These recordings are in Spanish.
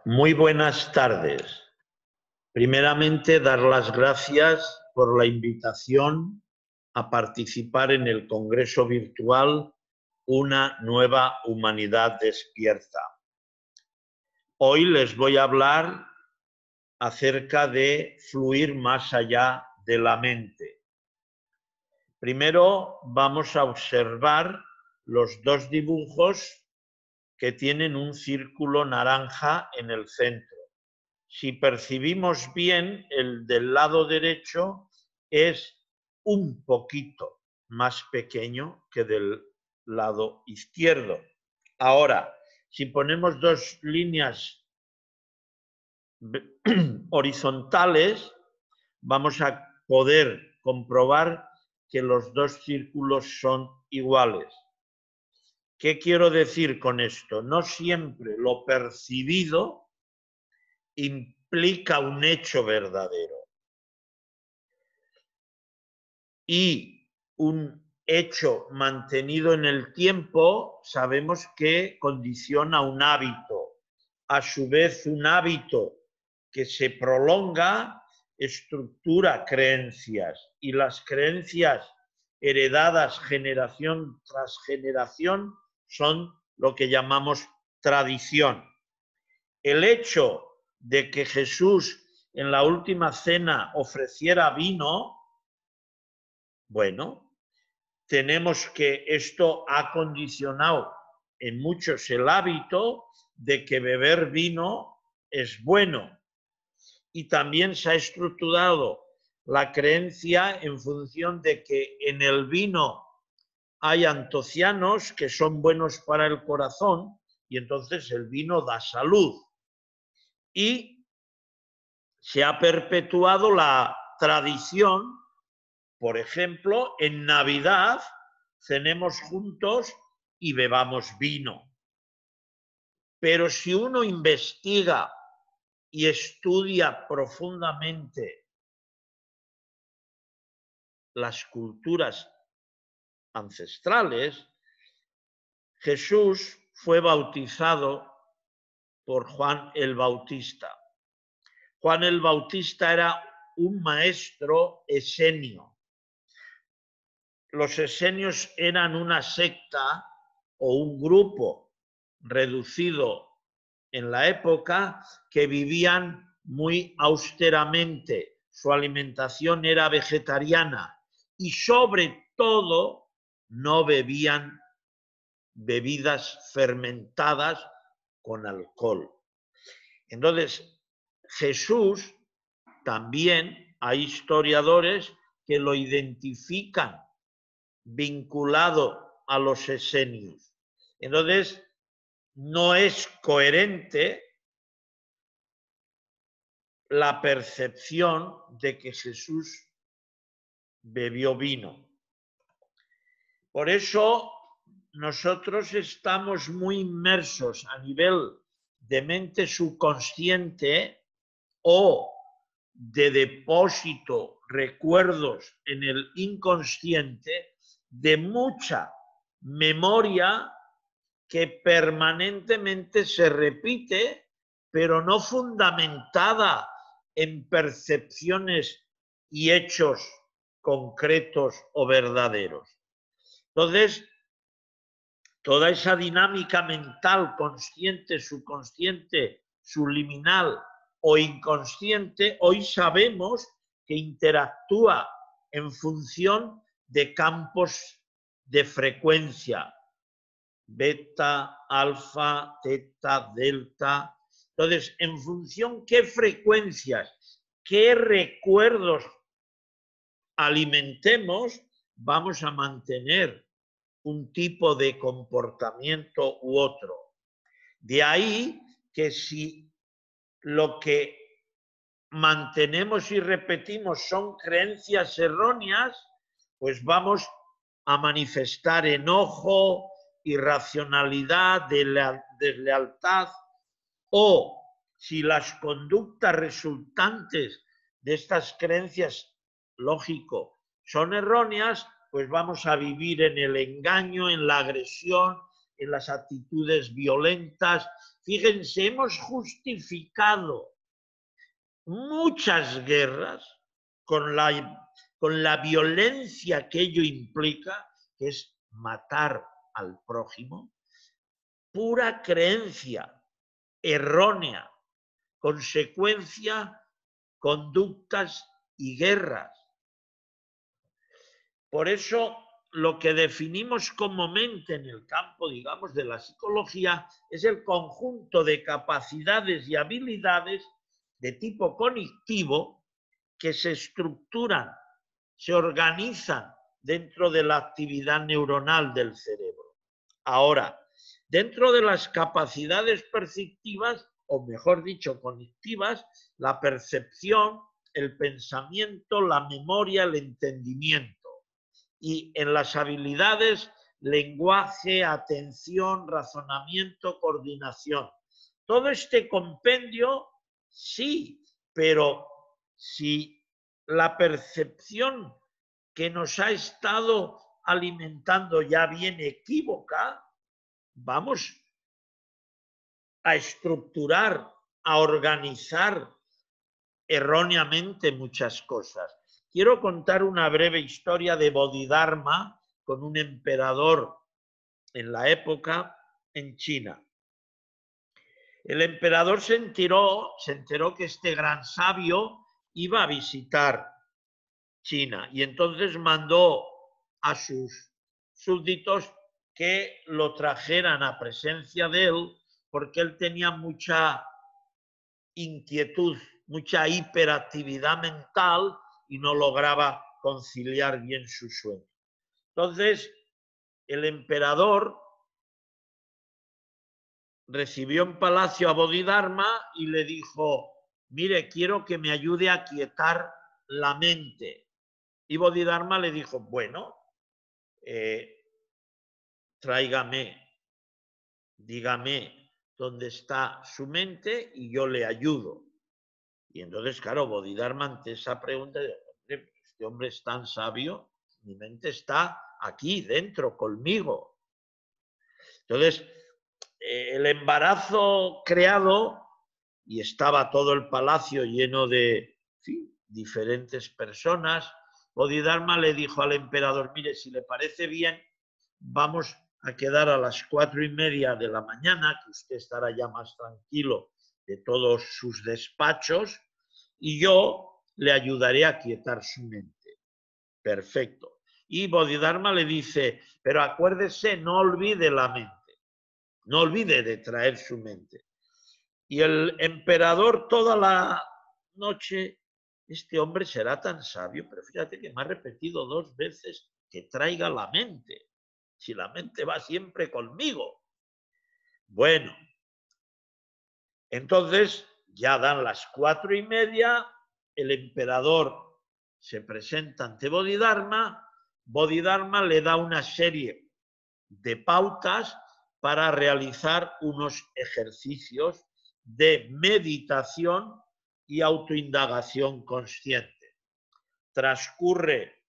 Muy buenas tardes. Primeramente, dar las gracias por la invitación a participar en el Congreso Virtual Una Nueva Humanidad Despierta. Hoy les voy a hablar acerca de fluir más allá de la mente. Primero vamos a observar los dos dibujos que tienen un círculo naranja en el centro. Si percibimos bien, el del lado derecho es un poquito más pequeño que del lado izquierdo. Ahora, si ponemos dos líneas horizontales, vamos a poder comprobar que los dos círculos son iguales. ¿Qué quiero decir con esto? No siempre lo percibido implica un hecho verdadero. Y un hecho mantenido en el tiempo sabemos que condiciona un hábito. A su vez, un hábito que se prolonga estructura creencias, y las creencias heredadas generación tras generación son lo que llamamos tradición. El hecho de que Jesús en la última cena ofreciera vino, bueno, tenemos que esto ha condicionado en muchos el hábito de que beber vino es bueno. Y también se ha estructurado la creencia en función de que en el vino hay antocianos que son buenos para el corazón y entonces el vino da salud. Y se ha perpetuado la tradición. Por ejemplo, en Navidad cenemos juntos y bebamos vino. Pero si uno investiga y estudia profundamente las culturas ancestrales, Jesús fue bautizado por Juan el Bautista. Juan el Bautista era un maestro esenio. Los esenios eran una secta o un grupo reducido en la época que vivían muy austeramente. Su alimentación era vegetariana y sobre todo no bebían bebidas fermentadas con alcohol. Entonces, Jesús también hay historiadores que lo identifican vinculado a los esenios. Entonces, no es coherente la percepción de que Jesús bebió vino. Por eso, nosotros estamos muy inmersos a nivel de mente subconsciente o de depósito, recuerdos en el inconsciente de mucha memoria que permanentemente se repite, pero no fundamentada en percepciones y hechos concretos o verdaderos. Entonces, toda esa dinámica mental consciente, subconsciente, subliminal o inconsciente, hoy sabemos que interactúa en función de campos de frecuencia, beta, alfa, teta, delta. Entonces, en función qué frecuencias, qué recuerdos alimentemos, vamos a mantener un tipo de comportamiento u otro. De ahí que si lo que mantenemos y repetimos son creencias erróneas, pues vamos a manifestar enojo, irracionalidad, deslealtad, o si las conductas resultantes de estas creencias, lógico, son erróneas, pues vamos a vivir en el engaño, en la agresión, en las actitudes violentas. Fíjense, hemos justificado muchas guerras con la violencia que ello implica, que es matar al prójimo, pura creencia errónea, consecuencia, conductas y guerras. Por eso, lo que definimos como mente en el campo, digamos, de la psicología es el conjunto de capacidades y habilidades de tipo cognitivo que se estructuran, se organizan dentro de la actividad neuronal del cerebro. Ahora, dentro de las capacidades perceptivas, o mejor dicho, cognitivas, la percepción, el pensamiento, la memoria, el entendimiento. Y en las habilidades, lenguaje, atención, razonamiento, coordinación. Todo este compendio, sí, pero si la percepción que nos ha estado alimentando ya viene equívoca, vamos a estructurar, a organizar erróneamente muchas cosas. Quiero contar una breve historia de Bodhidharma con un emperador en la época en China. El emperador se enteró que este gran sabio iba a visitar China y entonces mandó a sus súbditos que lo trajeran a presencia de él porque él tenía mucha inquietud, mucha hiperactividad mental y no lograba conciliar bien su sueño. Entonces, el emperador recibió en palacio a Bodhidharma y le dijo, mire, quiero que me ayude a quietar la mente. Y Bodhidharma le dijo, bueno, tráigame, dígame dónde está su mente y yo le ayudo. Y entonces, claro, Bodhidharma ante esa pregunta, este hombre es tan sabio, mi mente está aquí dentro, conmigo. Entonces, el embarazo creado, y estaba todo el palacio lleno de diferentes personas, Bodhidharma le dijo al emperador, mire, si le parece bien, vamos a quedar a las 4:30 de la mañana, que usted estará ya más tranquilo de todos sus despachos, y yo le ayudaré a quietar su mente. Perfecto. Y Bodhidharma le dice, pero acuérdese, no olvide la mente, no olvide de traer su mente. Y el emperador toda la noche, este hombre será tan sabio, pero fíjate que me ha repetido 2 veces que traiga la mente, si la mente va siempre conmigo. Bueno, entonces ya dan las 4:30, el emperador se presenta ante Bodhidharma, Bodhidharma le da una serie de pautas para realizar unos ejercicios de meditación y autoindagación consciente. Transcurre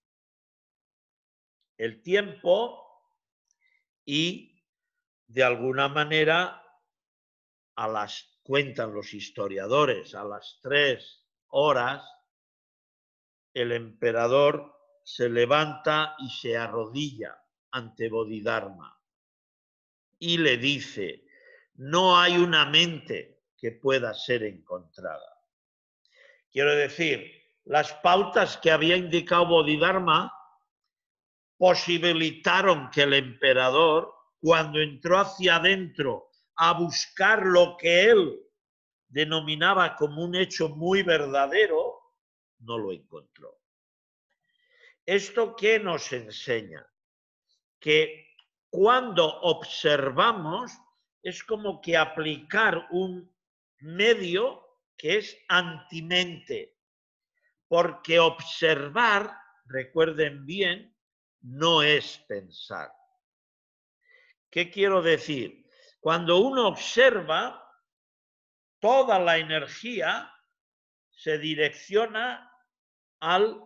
el tiempo y de alguna manera, cuentan los historiadores, a las 3 horas, el emperador se levanta y se arrodilla ante Bodhidharma y le dice, no hay una mente que pueda ser encontrada. Quiero decir, las pautas que había indicado Bodhidharma posibilitaron que el emperador, cuando entró hacia adentro a buscar lo que él denominaba como un hecho muy verdadero, no lo encontró. ¿Esto qué nos enseña? Que cuando observamos es como que aplicar un medio que es antimente, porque observar, recuerden bien, no es pensar. ¿Qué quiero decir? Cuando uno observa, toda la energía se direcciona al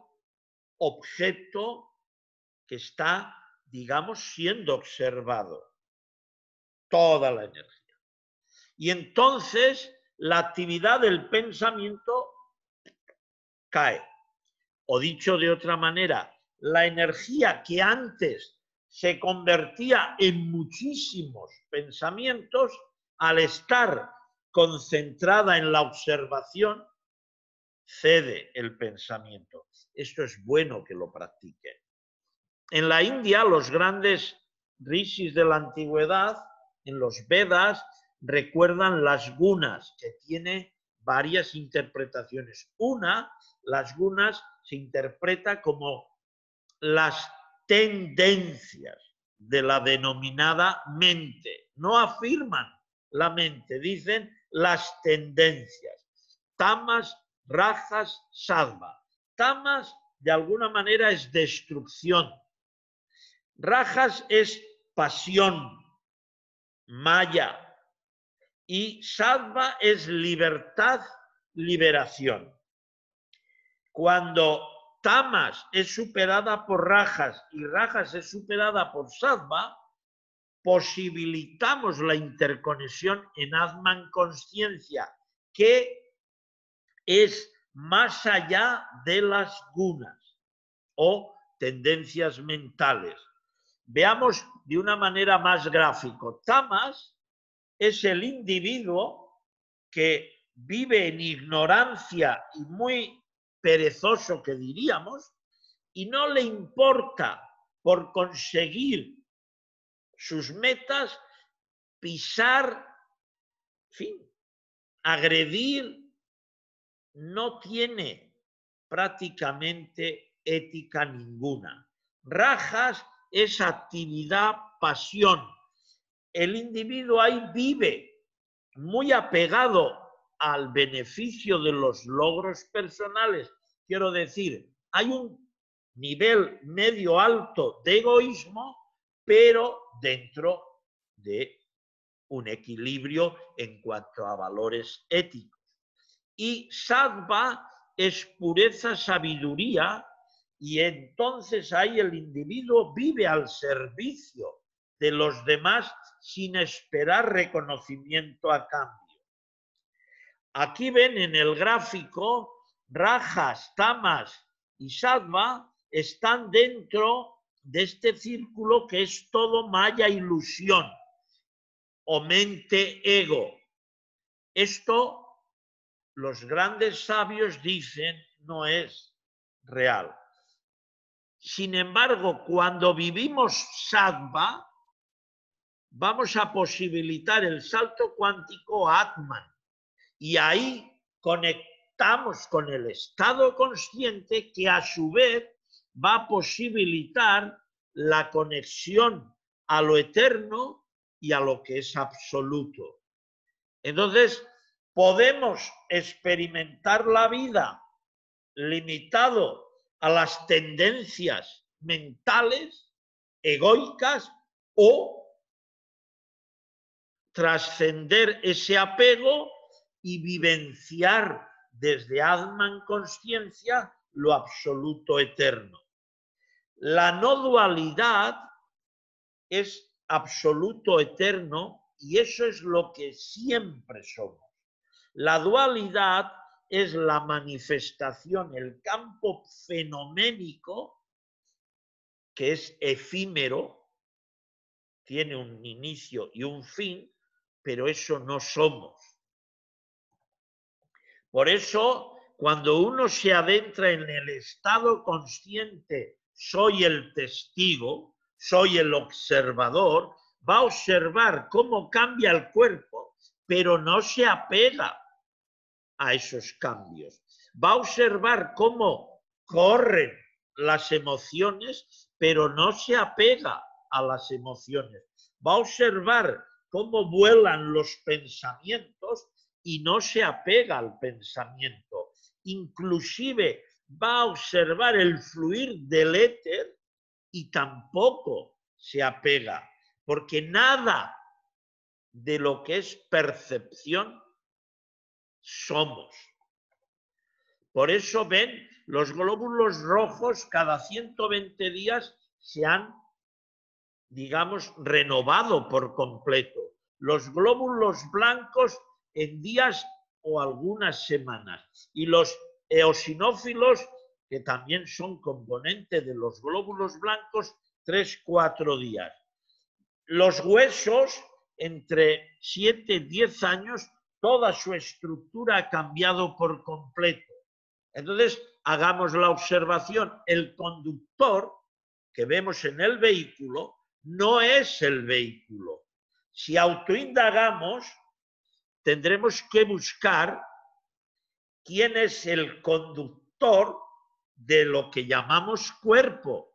objeto que está, digamos, siendo observado. toda la energía. Y entonces la actividad del pensamiento cae. O dicho de otra manera, la energía que antes se convertía en muchísimos pensamientos, al estar concentrada en la observación, cede el pensamiento. Esto es bueno que lo practiquen. En la India, los grandes rishis de la antigüedad, en los Vedas, recuerdan las gunas, que tiene varias interpretaciones. Una, las gunas se interpreta como las tendencias de la denominada mente. No afirman la mente, dicen las tendencias. Tamas, rajas, sattva. Tamas, de alguna manera, es destrucción. Rajas es pasión, maya. Y sattva es libertad, liberación. Cuando tamas es superada por rajas y rajas es superada por sattva, posibilitamos la interconexión en Atman conciencia, que es más allá de las gunas o tendencias mentales. Veamos de una manera más gráfica. Tamas es el individuo que vive en ignorancia y muy perezoso, que diríamos, y no le importa, por conseguir sus metas, pisar, en fin, agredir, no tiene prácticamente ética ninguna. Rajas es actividad, pasión. El individuo ahí vive muy apegado al beneficio de los logros personales. Quiero decir, hay un nivel medio alto de egoísmo, pero dentro de un equilibrio en cuanto a valores éticos. Y sattva es pureza, sabiduría, y entonces ahí el individuo vive al servicio de los demás sin esperar reconocimiento a cambio. Aquí ven en el gráfico, rajas, tamas y sattva están dentro de este círculo que es todo maya, ilusión o mente, ego. Esto, los grandes sabios dicen, no es real. Sin embargo, cuando vivimos sattva, vamos a posibilitar el salto cuántico a Atman. Y ahí conectamos con el estado consciente, que a su vez va a posibilitar la conexión a lo eterno y a lo que es absoluto. Entonces, podemos experimentar la vida limitado a las tendencias mentales, egoicas, o trascender ese apego y vivenciar desde Atman conciencia lo absoluto eterno. La no dualidad es absoluto eterno y eso es lo que siempre somos. La dualidad es la manifestación, el campo fenoménico, que es efímero, tiene un inicio y un fin, pero eso no somos. Por eso, cuando uno se adentra en el estado consciente, soy el testigo, soy el observador, va a observar cómo cambia el cuerpo, pero no se apega a esos cambios. Va a observar cómo corren las emociones, pero no se apega a las emociones. Va a observar cómo vuelan los pensamientos y no se apega al pensamiento. Inclusive va a observar el fluir del éter y tampoco se apega, porque nada de lo que es percepción somos. Por eso ven, los glóbulos rojos cada 120 días se han, digamos, renovado por completo. los glóbulos blancos en días o algunas semanas. Y los eosinófilos, que también son componente de los glóbulos blancos, 3-4 días. Los huesos, entre 7 y 10 años, toda su estructura ha cambiado por completo. Entonces, hagamos la observación. El conductor que vemos en el vehículo no es el vehículo. Si autoindagamos, tendremos que buscar quién es el conductor de lo que llamamos cuerpo.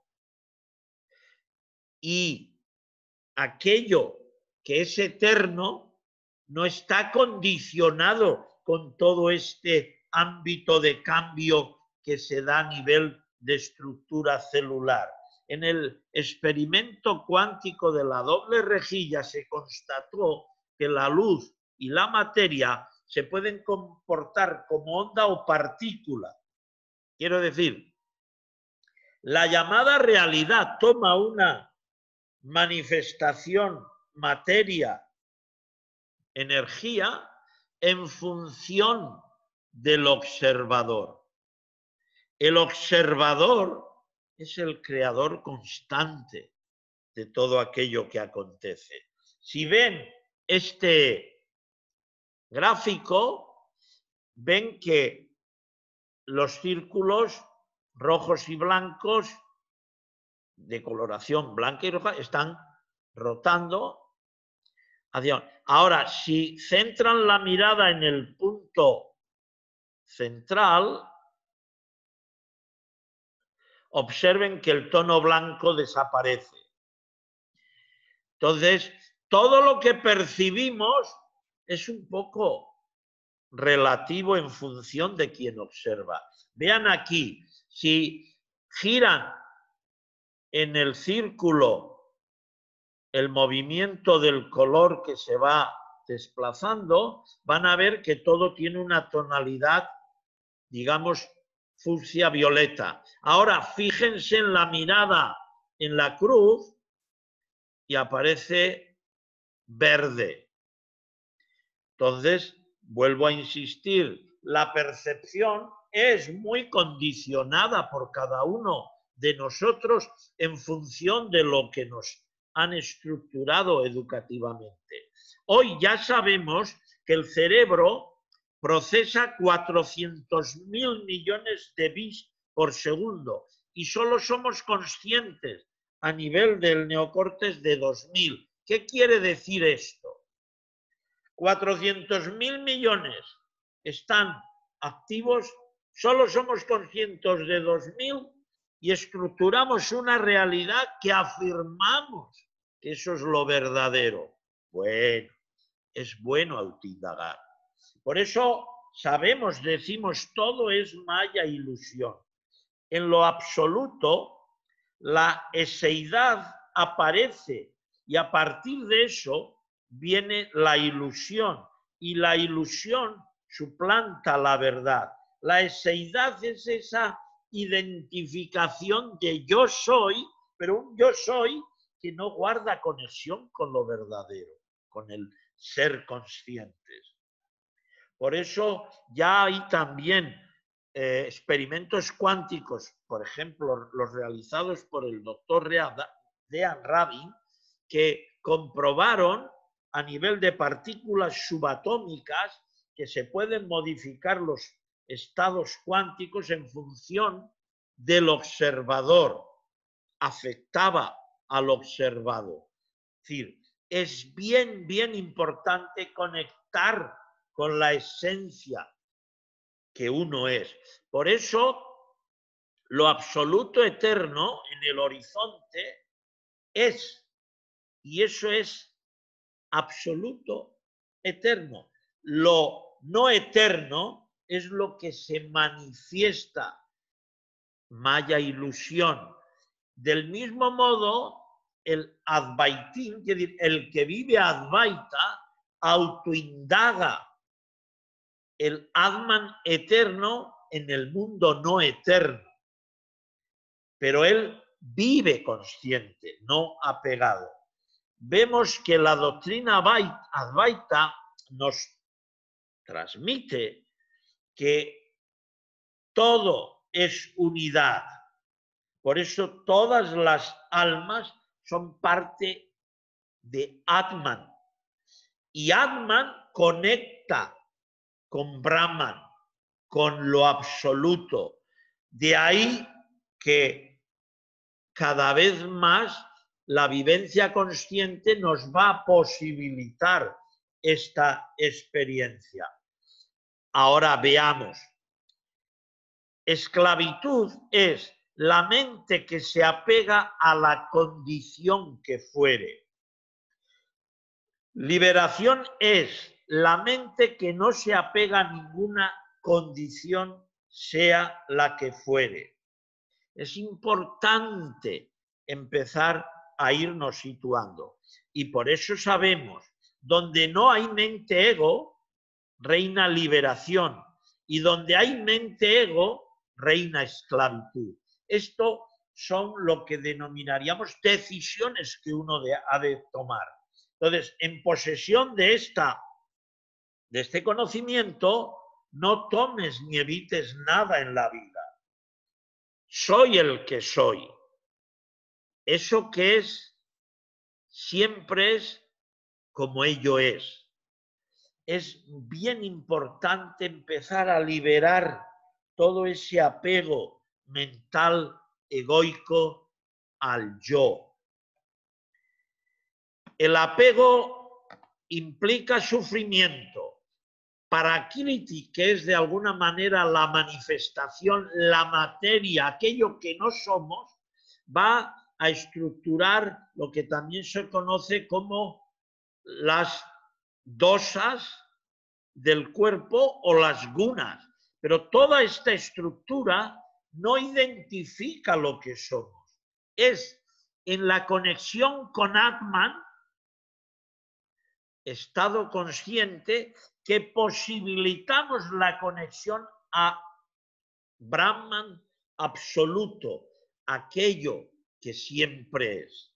Y aquello que es eterno no está condicionado con todo este ámbito de cambio que se da a nivel de estructura celular. En el experimento cuántico de la doble rejilla se constató que la luz y la materia se pueden comportar como onda o partícula. Quiero decir, la llamada realidad toma una manifestación materia, energía, en función del observador. El observador es el creador constante de todo aquello que acontece. Si ven este gráfico, ven que los círculos rojos y blancos de coloración blanca y roja están rotando. Ahora, si centran la mirada en el punto central, observen que el tono blanco desaparece. Entonces, todo lo que percibimos es un poco relativo en función de quien observa. Vean aquí, si giran en el círculo el movimiento del color que se va desplazando, van a ver que todo tiene una tonalidad, digamos, fucsia violeta. Ahora, fíjense en la mirada en la cruz y aparece verde. Entonces, vuelvo a insistir, la percepción es muy condicionada por cada uno de nosotros en función de lo que nos han estructurado educativamente. Hoy ya sabemos que el cerebro procesa 400.000 millones de bits por segundo y solo somos conscientes a nivel del neocórtex de 2000. ¿Qué quiere decir esto? 400.000 millones están activos, solo somos conscientes de 2000 y estructuramos una realidad que afirmamos que eso es lo verdadero. Bueno, es bueno autoindagar. Por eso sabemos, decimos, todo es maya ilusión. En lo absoluto, la eseidad aparece y a partir de eso viene la ilusión y la ilusión suplanta la verdad. La eseidad es esa identificación de yo soy, pero un yo soy que no guarda conexión con lo verdadero, con el ser conscientes. Por eso ya hay también experimentos cuánticos, por ejemplo, los realizados por el doctor Dean Rabin, que comprobaron a nivel de partículas subatómicas que se pueden modificar los estados cuánticos en función del observador, afectaba al observado. Es decir, es bien importante conectar con la esencia que uno es. Por eso, lo absoluto eterno en el horizonte es, y eso es absoluto eterno. Lo no eterno es lo que se manifiesta, maya ilusión. Del mismo modo, el Advaitín, es decir, el que vive Advaita, autoindaga el Atman eterno en el mundo no eterno. Pero él vive consciente, no apegado. vemos que la doctrina Advaita nos transmite que todo es unidad. Por eso todas las almas son parte de Atman. Y Atman conecta con Brahman, con lo absoluto. De ahí que cada vez más la vivencia consciente nos va a posibilitar esta experiencia. Ahora veamos. Esclavitud es la mente que se apega a la condición que fuere. Liberación es la mente que no se apega a ninguna condición, sea la que fuere. Es importante empezar a irnos situando. Y por eso sabemos, donde no hay mente ego, reina liberación. Y donde hay mente ego, reina esclavitud. Esto son lo que denominaríamos decisiones que uno ha de tomar. Entonces, en posesión de este conocimiento, no tomes ni evites nada en la vida. Soy el que soy. Eso que es, siempre es como ello es. Es bien importante empezar a liberar todo ese apego mental, egoico al yo. El apego implica sufrimiento. Prakriti, que es de alguna manera la manifestación, la materia, aquello que no somos, va a estructurar lo que también se conoce como las dosas del cuerpo o las gunas. Pero toda esta estructura no identifica lo que somos. Es en la conexión con Atman, estado consciente, que posibilitamos la conexión a Brahman absoluto, aquello que siempre es.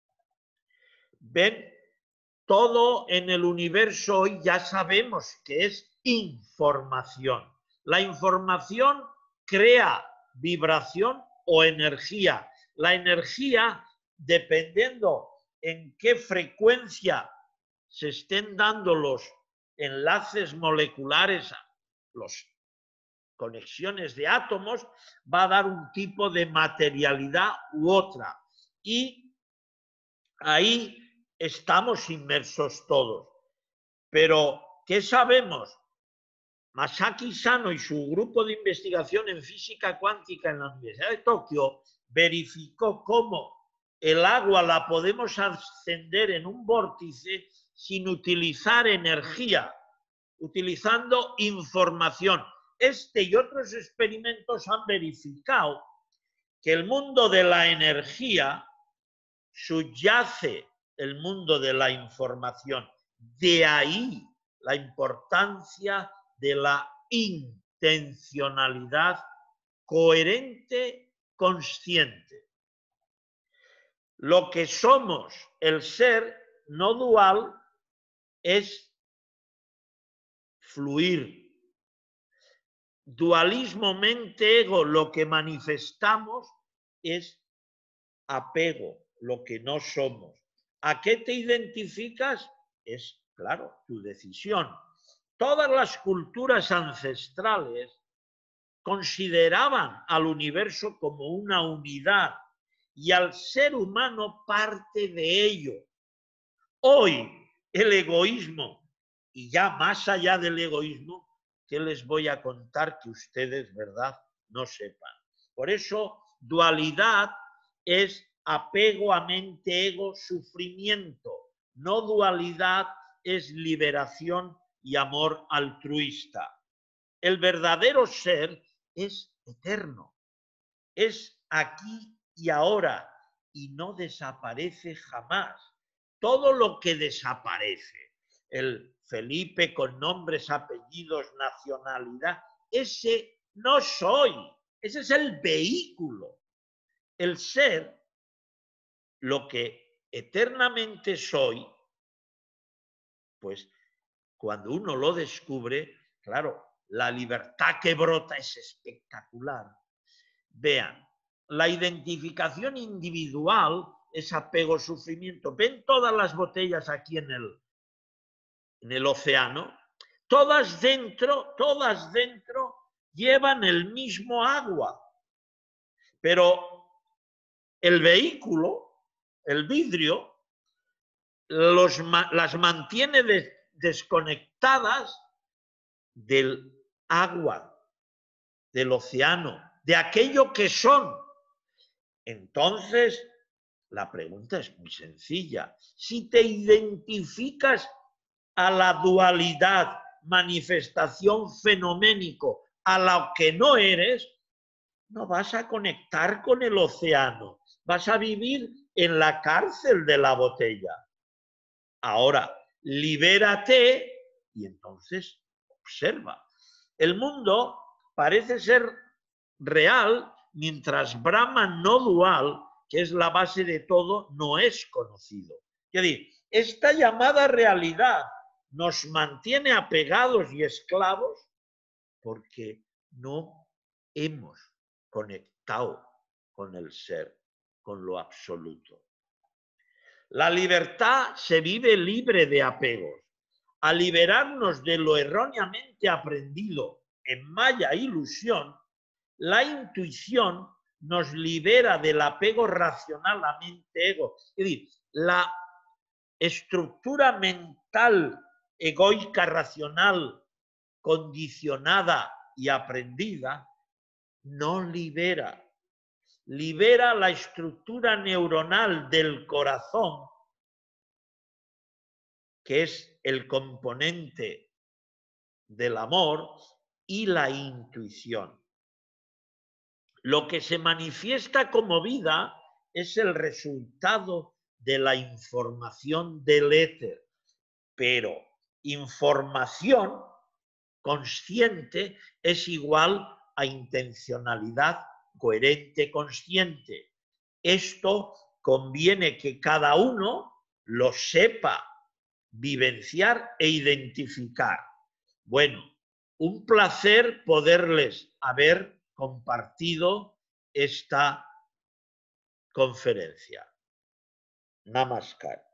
¿Ven? Todo en el universo hoy ya sabemos que es información. La información crea vibración o energía. La energía, dependiendo en qué frecuencia se estén dando los enlaces moleculares, las conexiones de átomos, va a dar un tipo de materialidad u otra. Y ahí estamos inmersos todos. Pero, ¿qué sabemos? Masaki Sano y su grupo de investigación en física cuántica en la Universidad de Tokio verificó cómo el agua la podemos ascender en un vórtice sin utilizar energía, utilizando información. Este y otros experimentos han verificado que el mundo de la energía subyace el mundo de la información. De ahí la importancia de la intencionalidad coherente, consciente. Lo que somos, el ser no dual, es fluir. Dualismo mente-ego, lo que manifestamos es apego, lo que no somos. ¿A qué te identificas? Es, claro, tu decisión. Todas las culturas ancestrales consideraban al universo como una unidad y al ser humano parte de ello. Hoy el egoísmo, y ya más allá del egoísmo, ¿qué les voy a contar que ustedes, verdad, no sepan? Por eso, dualidad es apego a mente, ego, sufrimiento. No dualidad es liberación y amor altruista. El verdadero ser es eterno, es aquí y ahora y no desaparece jamás. Todo lo que desaparece, el Felipe con nombres, apellidos, nacionalidad, ese no soy, ese es el vehículo. El ser, lo que eternamente soy, pues cuando uno lo descubre, claro, la libertad que brota es espectacular. Vean, la identificación individual es apego-sufrimiento. ¿Ven todas las botellas aquí en el océano? Todas dentro llevan el mismo agua. Pero el vehículo, el vidrio, las mantiene desconectadas del agua, del océano, de aquello que son. Entonces, la pregunta es muy sencilla. Si te identificas a la dualidad, manifestación fenoménico, a lo que no eres, no vas a conectar con el océano, vas a vivir en la cárcel de la botella. Ahora, libérate y entonces observa. El mundo parece ser real mientras Brahma no dual, que es la base de todo, no es conocido. Es decir, esta llamada realidad nos mantiene apegados y esclavos porque no hemos conectado con el ser, con lo absoluto. La libertad se vive libre de apegos. Al liberarnos de lo erróneamente aprendido en maya ilusión, la intuición nos libera del apego racional a mente-ego. Es decir, la estructura mental egoica racional condicionada y aprendida no libera. Libera la estructura neuronal del corazón, que es el componente del amor, y la intuición. Lo que se manifiesta como vida es el resultado de la información del éter, pero información consciente es igual a intencionalidad coherente consciente. Esto conviene que cada uno lo sepa vivenciar e identificar. Bueno, un placer poderles haber compartido esta conferencia. Namaskar.